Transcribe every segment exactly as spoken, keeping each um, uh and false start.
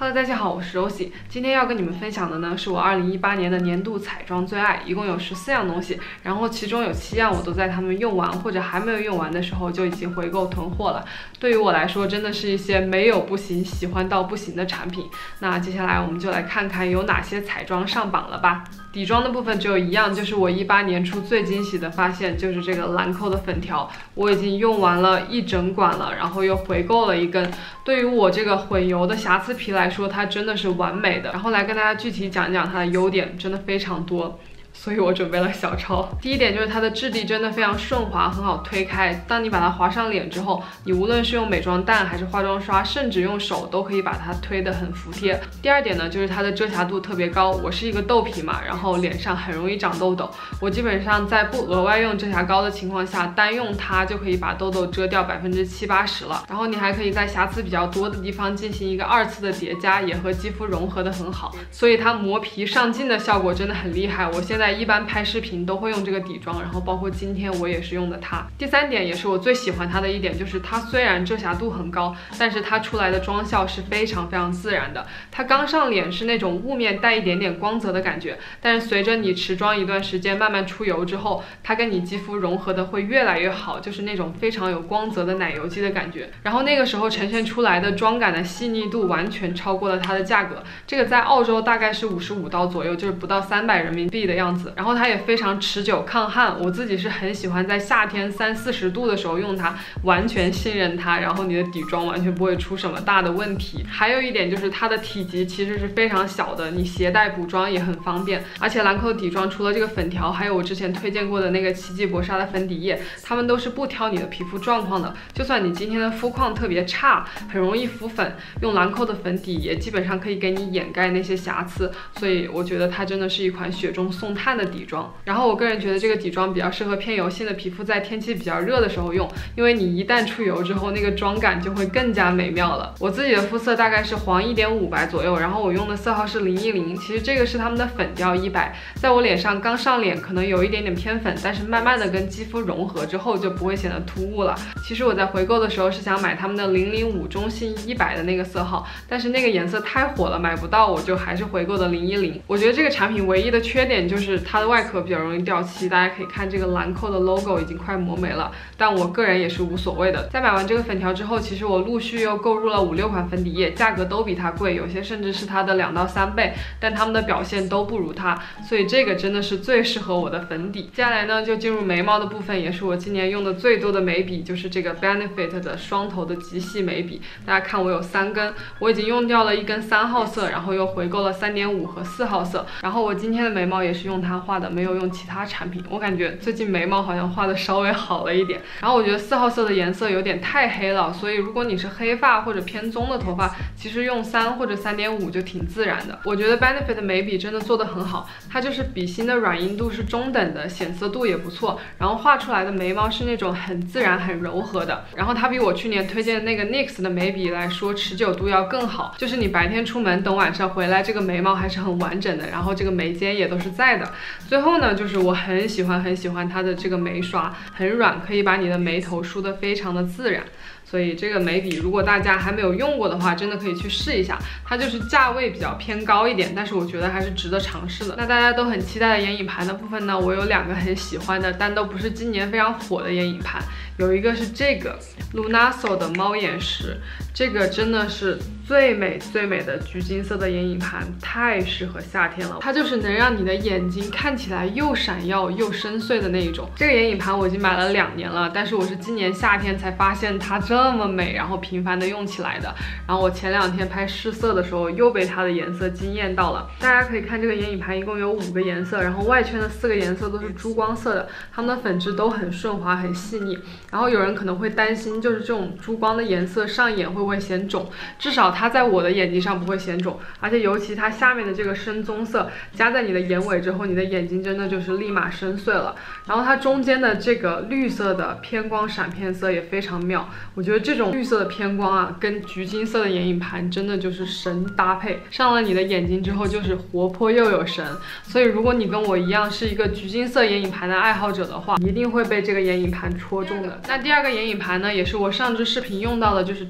Hello， 大家好，我是 Rosie。今天要跟你们分享的呢，是我二零一八年的年度彩妆最爱，一共有十四样东西，然后其中有七样我都在他们用完或者还没有用完的时候就已经回购囤货了。对于我来说，真的是一些没有不行，喜欢到不行的产品。那接下来我们就来看看有哪些彩妆上榜了吧。底妆的部分只有一样，就是我一八年初最惊喜的发现，就是这个兰蔻的粉条，我已经用完了一整管了，然后又回购了一根。对于我这个混油的瑕疵皮来说，它真的是完美的。然后来跟大家具体讲讲它的优点，真的非常多。所以我准备了小抄。第一点就是它的质地真的非常顺滑，很好推开。当你把它划上脸之后，你无论是用美妆蛋还是化妆刷，甚至用手都可以把它推得很服帖。第二点呢，就是它的遮瑕度特别高。我是一个痘皮嘛，然后脸上很容易长痘痘，我基本上在不额外用遮瑕膏的情况下，单用它就可以把痘痘遮掉百分之七八十了。然后你还可以在瑕疵比较多的地方进行一个二次的叠加，也和肌肤融合的很好。所以它磨皮上镜的效果真的很厉害。我现在一般拍视频都会用这个底妆，然后包括今天我也是用的它。第三点也是我最喜欢它的一点，就是它虽然遮瑕度很高，但是它出来的妆效是非常非常自然的。它刚上脸是那种雾面带一点点光泽的感觉，但是随着你持妆一段时间慢慢出油之后，它跟你肌肤融合的会越来越好，就是那种非常有光泽的奶油肌的感觉。然后那个时候呈现出来的妆感的细腻度完全超过了它的价格，这个在澳洲大概是五十五刀左右，就是不到三百人民币的样子。然后它也非常持久抗汗，我自己是很喜欢在夏天三四十度的时候用它，完全信任它，然后你的底妆完全不会出什么大的问题。还有一点就是它的体积其实是非常小的，你携带补妆也很方便。而且兰蔻的底妆除了这个粉条，还有我之前推荐过的那个奇迹薄纱的粉底液，它们都是不挑你的皮肤状况的。就算你今天的肤况特别差，很容易浮粉，用兰蔻的粉底也基本上可以给你掩盖那些瑕疵。所以我觉得它真的是一款雪中送炭的底妆。然后我个人觉得这个底妆比较适合偏油性的皮肤在天气比较热的时候用，因为你一旦出油之后，那个妆感就会更加美妙了。我自己的肤色大概是黄一点五白左右，然后我用的色号是零一零，其实这个是他们的粉调一百，在我脸上刚上脸可能有一点点偏粉，但是慢慢的跟肌肤融合之后就不会显得突兀了。其实我在回购的时候是想买他们的零零五中性一百的那个色号，但是那个颜色太火了，买不到，我就还是回购的零一零。我觉得这个产品唯一的缺点就是它的外壳比较容易掉漆，大家可以看这个兰蔻的 logo 已经快磨没了，但我个人也是无所谓的。在买完这个粉条之后，其实我陆续又购入了五六款粉底液，价格都比它贵，有些甚至是它的两到三倍，但它们的表现都不如它，所以这个真的是最适合我的粉底。接下来呢，就进入眉毛的部分，也是我今年用的最多的眉笔，就是这个 Benefit 的双头的极细眉笔。大家看我有三根，我已经用掉了一根三号色，然后又回购了三点五和四号色。然后我今天的眉毛也是用它画的，没有用其他产品。我感觉最近眉毛好像画的稍微好了一点。然后我觉得四号色的颜色有点太黑了，所以如果你是黑发或者偏棕的头发，其实用三或者三点五就挺自然的。我觉得 Benefit 的眉笔真的做得很好，它就是笔芯的软硬度是中等的，显色度也不错，然后画出来的眉毛是那种很自然很柔和的。然后它比我去年推荐的那个 N Y X 的眉笔来说持久度要更好，就是你白天出门等晚上回来，这个眉毛还是很完整的，然后这个眉尖也都是在的。最后呢，就是我很喜欢很喜欢它的这个眉刷，很软，可以把你的眉头梳得非常的自然。所以这个眉笔如果大家还没有用过的话，真的可以去试一下。它就是价位比较偏高一点，但是我觉得还是值得尝试的。那大家都很期待的眼影盘的部分呢，我有两个很喜欢的，但都不是今年非常火的眼影盘。有一个是这个 Lunaso 的猫眼石，这个真的是最美最美的橘金色的眼影盘，太适合夏天了。它就是能让你的眼睛看起来又闪耀又深邃的那一种。这个眼影盘我已经买了两年了，但是我是今年夏天才发现它这么美，然后频繁的用起来的。然后我前两天拍试色的时候又被它的颜色惊艳到了。大家可以看这个眼影盘一共有五个颜色，然后外圈的四个颜色都是珠光色的，它们的粉质都很顺滑很细腻。然后有人可能会担心，就是这种珠光的颜色上眼会不会显肿？至少它在我的眼睛上不会显肿，而且尤其它下面的这个深棕色加在你的眼尾之后，你的眼睛真的就是立马深邃了。然后它中间的这个绿色的偏光闪片色也非常妙，我觉得这种绿色的偏光啊，跟橘金色的眼影盘真的就是神搭配，上了你的眼睛之后就是活泼又有神。所以如果你跟我一样是一个橘金色眼影盘的爱好者的话，一定会被这个眼影盘戳中的。那第二个眼影盘呢，也是我上支视频用到的，就是 Too Faced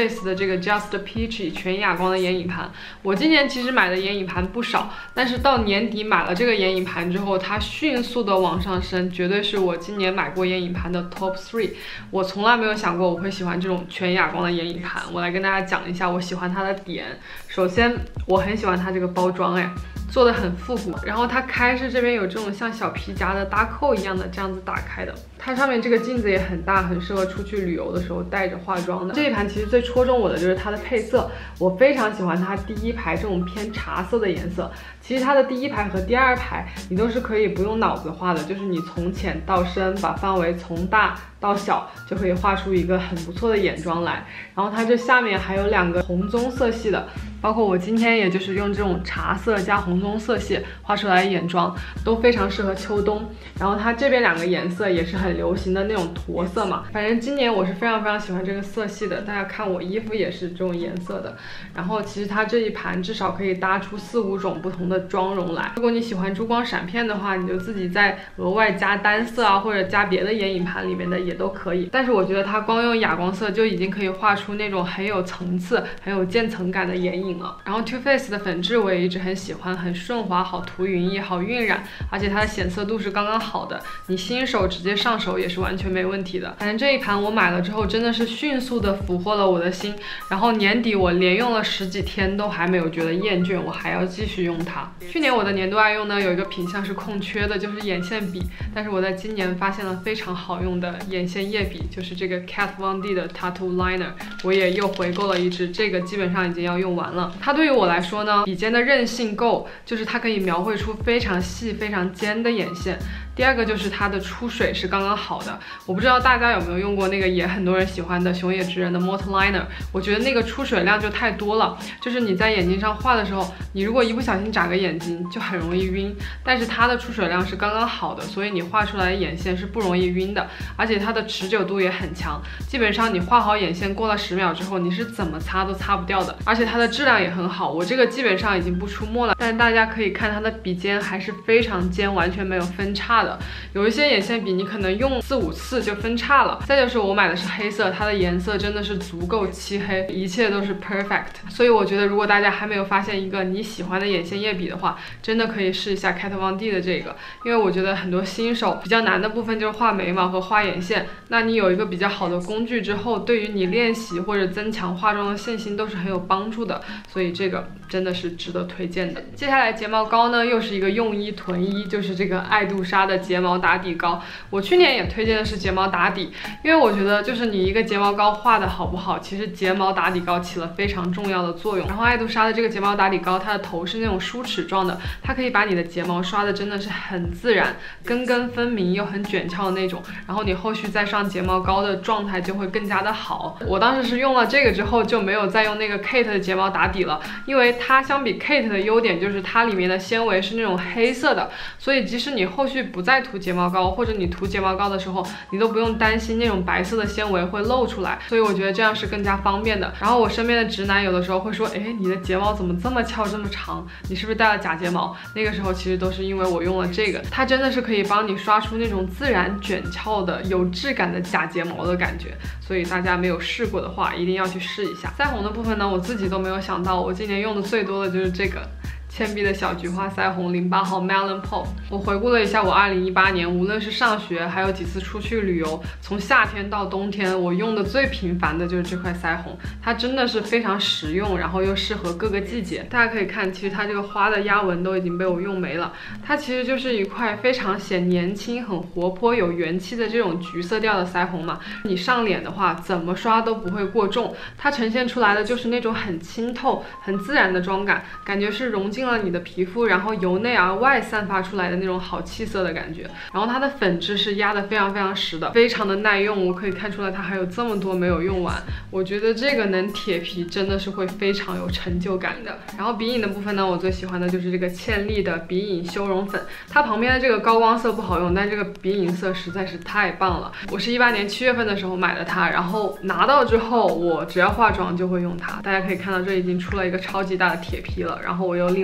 Face 的这个 Just Peachy 全哑光的眼影盘。我今年其实买的眼影盘不少，但是到年底买了这个眼影盘之后，它迅速的往上升，绝对是我今年买过眼影盘的 Top 三。我从来没有想过我会喜欢这种全哑光的眼影盘。我来跟大家讲一下我喜欢它的点。首先，我很喜欢它这个包装，哎。做的很复古，然后它开式这边有这种像小皮夹的搭扣一样的这样子打开的，它上面这个镜子也很大，很适合出去旅游的时候带着化妆的。这一盘其实最戳中我的就是它的配色，我非常喜欢它第一排这种偏茶色的颜色。其实它的第一排和第二排你都是可以不用脑子画的，就是你从浅到深，把范围从大到小就可以画出一个很不错的眼妆来。然后它这下面还有两个红棕色系的，包括我今天也就是用这种茶色加红棕色系画出来的眼妆，都非常适合秋冬。然后它这边两个颜色也是很流行的那种驼色嘛，反正今年我是非常非常喜欢这个色系的。大家看我衣服也是这种颜色的。然后其实它这一盘至少可以搭出四五种不同的妆容来。如果你喜欢珠光闪片的话，你就自己再额外加单色啊，或者加别的眼影盘里面的也都可以。但是我觉得它光用哑光色就已经可以画出那种很有层次、很有渐层感的眼影了。然后 Too Faced 的粉质我也一直很喜欢，很顺滑，好涂匀液，好晕染，而且它的显色度是刚刚好的，你新手直接上手也是完全没问题的。反正这一盘我买了之后真的是迅速的俘获了我的心，然后年底我连用了十几天都还没有觉得厌倦，我还要继续用它。去年我的年度爱用呢有一个品项是空缺的，就是眼线笔，但是我在今年发现了非常好用的眼线液笔，就是这个 Kat Von D 的 Tattoo Liner， 我也又回购了一支，这个基本上已经要用完了。它对于我来说呢，笔尖的韧性够，就是它可以描绘出非常细非常尖的眼线。第二个就是它的出水是刚刚好的，我不知道大家有没有用过那个也很多人喜欢的熊野直人的 Mort Liner， 我觉得那个出水量就太多了，就是你在眼睛上画的时候，你如果一不小心眨个眼睛就很容易晕，但是它的出水量是刚刚好的，所以你画出来的眼线是不容易晕的，而且它的持久度也很强，基本上你画好眼线过了十秒之后，你是怎么擦都擦不掉的，而且它的质量也很好，我这个基本上已经不出墨了，但是大家可以看它的笔尖还是非常尖，完全没有分叉。有一些眼线笔你可能用四五次就分叉了。再就是我买的是黑色，它的颜色真的是足够漆黑，一切都是 perfect。所以我觉得如果大家还没有发现一个你喜欢的眼线液笔的话，真的可以试一下 Kat Von D 的这个，因为我觉得很多新手比较难的部分就是画眉毛和画眼线，那你有一个比较好的工具之后，对于你练习或者增强化妆的信心都是很有帮助的，所以这个真的是值得推荐的。接下来睫毛膏呢，又是一个用一囤一，就是这个爱杜莎的睫毛打底膏。我去年也推荐的是睫毛打底，因为我觉得就是你一个睫毛膏画的好不好，其实睫毛打底膏起了非常重要的作用。然后爱杜莎的这个睫毛打底膏，它的头是那种梳齿状的，它可以把你的睫毛刷的真的是很自然，根根分明又很卷翘的那种，然后你后续再上睫毛膏的状态就会更加的好。我当时是用了这个之后就没有再用那个 Kate 的睫毛打底了，因为它相比 Kate 的优点就是它里面的纤维是那种黑色的，所以即使你后续不再涂睫毛膏，或者你涂睫毛膏的时候，你都不用担心那种白色的纤维会露出来，所以我觉得这样是更加方便的。然后我身边的直男有的时候会说，哎，你的睫毛怎么这么翘这么长，你是不是戴了假睫毛？那个时候其实都是因为我用了这个，它真的是可以帮你刷出那种自然卷翘的有质感的假睫毛的感觉，所以大家没有试过的话一定要去试一下。腮红的部分呢，我自己都没有想到，我今年用的最多的就是这个倩碧的小菊花腮红零八号 Melon Pop。 我回顾了一下我二零一八年，无论是上学还有几次出去旅游，从夏天到冬天，我用的最频繁的就是这块腮红，它真的是非常实用，然后又适合各个季节。大家可以看，其实它这个花的压纹都已经被我用没了，它其实就是一块非常显年轻、很活泼、有元气的这种橘色调的腮红嘛。你上脸的话，怎么刷都不会过重，它呈现出来的就是那种很清透、很自然的妆感，感觉是融进了你的皮肤，然后由内而外散发出来的那种好气色的感觉。然后它的粉质是压的非常非常实的，非常的耐用，我可以看出来它还有这么多没有用完。我觉得这个能铁皮真的是会非常有成就感的。然后鼻影的部分呢，我最喜欢的就是这个倩丽的鼻影修容粉，它旁边的这个高光色不好用，但这个鼻影色实在是太棒了。我是一八年七月份的时候买的它，然后拿到之后我只要化妆就会用它。大家可以看到这已经出了一个超级大的铁皮了，然后我又另外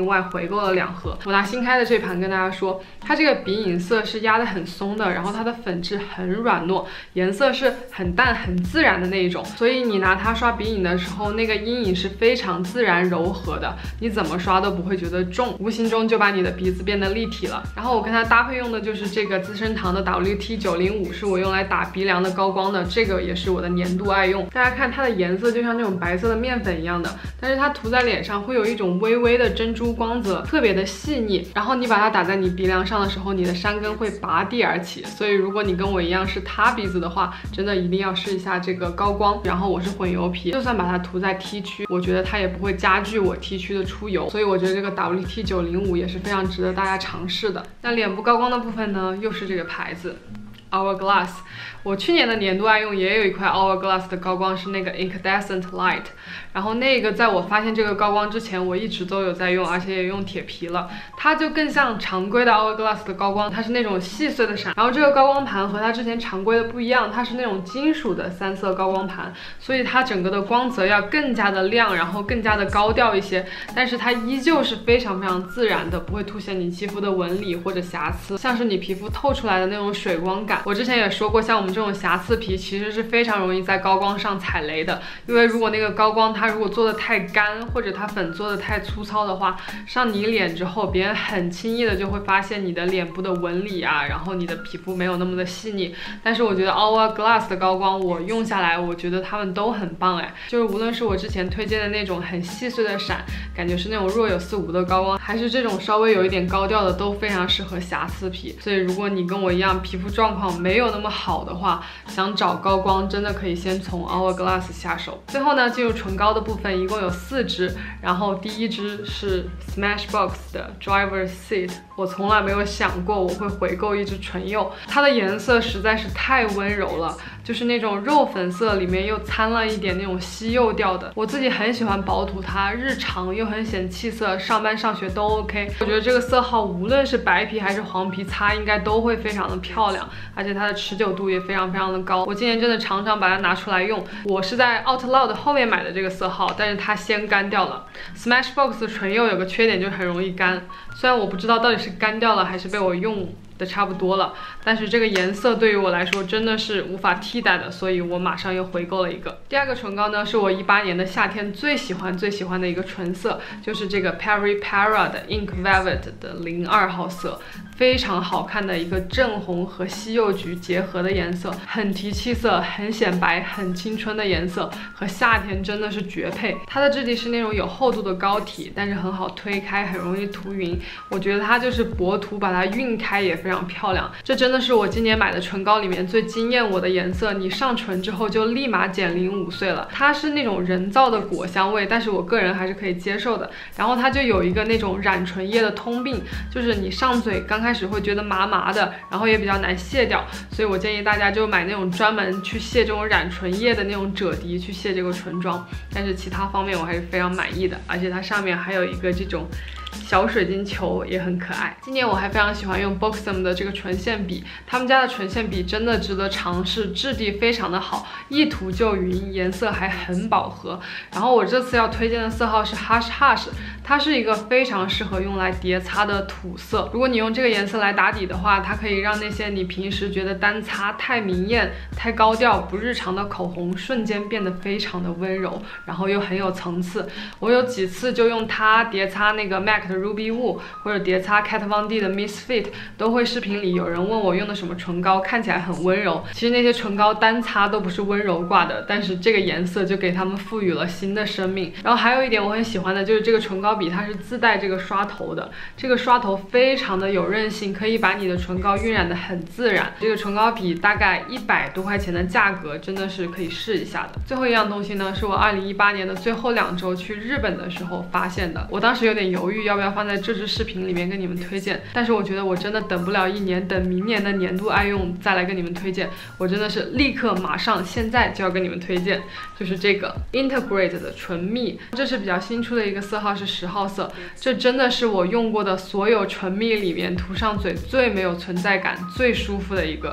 外回购了两盒。我拿新开的这盘跟大家说，它这个鼻影色是压得很松的，然后它的粉质很软糯，颜色是很淡很自然的那一种，所以你拿它刷鼻影的时候，那个阴影是非常自然柔和的，你怎么刷都不会觉得重，无形中就把你的鼻子变得立体了。然后我跟它搭配用的就是这个资生堂的 W T 九零五，是我用来打鼻梁的高光的，这个也是我的年度爱用。大家看它的颜色就像那种白色的面粉一样的，但是它涂在脸上会有一种微微的珍珠光泽，特别的细腻。然后你把它打在你鼻梁上的时候，你的山根会拔地而起。所以如果你跟我一样是塌鼻子的话，真的一定要试一下这个高光。然后我是混油皮，就算把它涂在 T 区，我觉得它也不会加剧我 T 区的出油。所以我觉得这个 W T 九零五也是非常值得大家尝试的。那脸部高光的部分呢，又是这个牌子 Hourglass。我去年的年度爱用也有一块 Hourglass 的高光，是那个 Incandescent Light， 然后那个在我发现这个高光之前，我一直都有在用，而且也用铁皮了。它就更像常规的 Hourglass 的高光，它是那种细碎的闪。然后这个高光盘和它之前常规的不一样，它是那种金属的三色高光盘，所以它整个的光泽要更加的亮，然后更加的高调一些。但是它依旧是非常非常自然的，不会凸显你肌肤的纹理或者瑕疵，像是你皮肤透出来的那种水光感。我之前也说过，像我们这种瑕疵皮其实是非常容易在高光上踩雷的，因为如果那个高光它如果做的太干，或者它粉做的太粗糙的话，上你脸之后，别人很轻易的就会发现你的脸部的纹理啊，然后你的皮肤没有那么的细腻。但是我觉得 Hourglass 的高光我用下来，我觉得它们都很棒哎，就是无论是我之前推荐的那种很细碎的闪，感觉是那种若有似无的高光，还是这种稍微有一点高调的，都非常适合瑕疵皮。所以如果你跟我一样皮肤状况没有那么好的话，想找高光真的可以先从 Hourglass 下手。最后呢，进入唇膏的部分，一共有四支，然后第一支是 Smashbox 的 Driver's Seat， 我从来没有想过我会回购一支唇釉，它的颜色实在是太温柔了，就是那种肉粉色里面又掺了一点那种西柚调的，我自己很喜欢薄涂它，日常又很显气色，上班上学都 OK。 我觉得这个色号无论是白皮还是黄皮擦应该都会非常的漂亮，而且它的持久度也非常非常的高。我今年真的常常把它拿出来用。我是在 Out Loud 后面买的这个色号，但是它先干掉了。 Smashbox 唇釉有个缺点就是很容易干，虽然我不知道到底是干掉了还是被我用的差不多了，但是这个颜色对于我来说真的是无法替代的，所以我马上又回购了一个。第二个唇膏呢，是我一八年的夏天最喜欢最喜欢的一个唇色，就是这个 Peri Para 的 Ink Velvet 的零二号色，非常好看的一个正红和西柚橘结合的颜色，很提气色，很显白，很青春的颜色，和夏天真的是绝配。它的质地是那种有厚度的膏体，但是很好推开，很容易涂匀。我觉得它就是薄涂把它晕开也非常漂亮。这真的是我今年买的唇膏里面最惊艳我的颜色，你上唇之后就立马减龄五岁了。它是那种人造的果香味，但是我个人还是可以接受的。然后它就有一个那种染唇液的通病，就是你上嘴刚开始会觉得麻麻的，然后也比较难卸掉，所以我建议大家就买那种专门去卸这种染唇液的那种赭滴去卸这个唇妆。但是其他方面我还是非常满意的，而且它上面还有一个这种小水晶球，也很可爱。今年我还非常喜欢用 Buxom 的这个唇线笔，他们家的唇线笔真的值得尝试，质地非常的好，一涂就匀，颜色还很饱和。然后我这次要推荐的色号是 Hush Hush， 它是一个非常适合用来叠擦的土色。如果你用这个颜色来打底的话，它可以让那些你平时觉得单擦太明艳、太高调、不日常的口红瞬间变得非常的温柔，然后又很有层次。我有几次就用它叠擦那个 M A C 的 Ruby Woo， 或者叠擦 Kat Von D 的 Misfit， 都会视频里有人问我用的什么唇膏，看起来很温柔。其实那些唇膏单擦都不是温柔挂的，但是这个颜色就给它们赋予了新的生命。然后还有一点我很喜欢的就是这个唇膏笔，它是自带这个刷头的，这个刷头非常的有韧性，可以把你的唇膏晕染的很自然。这个唇膏笔大概一百多块钱的价格，真的是可以试一下的。最后一样东西呢，是我二零一八年的最后两周去日本的时候发现的，我当时有点犹豫要不要放在这支视频里面跟你们推荐，但是我觉得我真的等不了一年，等明年的年度爱用再来跟你们推荐，我真的是立刻马上现在就要跟你们推荐，就是这个 Integrate 的唇蜜，这是比较新出的一个色号，是十号色。这真的是我用过的所有唇蜜里面涂上嘴最没有存在感、最舒服的一个。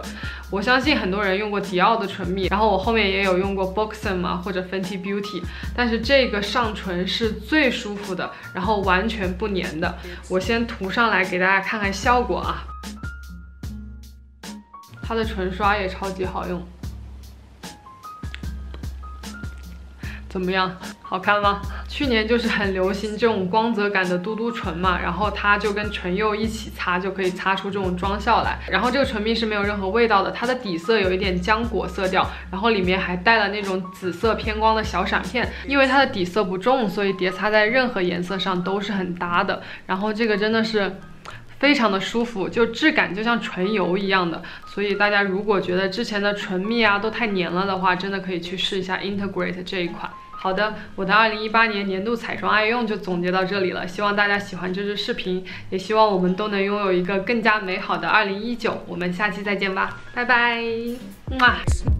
我相信很多人用过迪奥的唇蜜，然后我后面也有用过 Boxen 嘛或者 Fenty Beauty， 但是这个上唇是最舒服的，然后完全不粘的。我先涂上来给大家看看效果啊。它的唇刷也超级好用，怎么样？好看吗？去年就是很流行这种光泽感的嘟嘟唇嘛，然后它就跟唇釉一起擦，就可以擦出这种妆效来。然后这个唇蜜是没有任何味道的，它的底色有一点浆果色调，然后里面还带了那种紫色偏光的小闪片。因为它的底色不重，所以叠擦在任何颜色上都是很搭的。然后这个真的是非常的舒服，就质感就像唇油一样的，所以大家如果觉得之前的唇蜜啊都太黏了的话，真的可以去试一下 Integrate 这一款。好的，我的二零一八年年度彩妆爱用就总结到这里了，希望大家喜欢这支视频，也希望我们都能拥有一个更加美好的二零一九。我们下期再见吧，拜拜，么。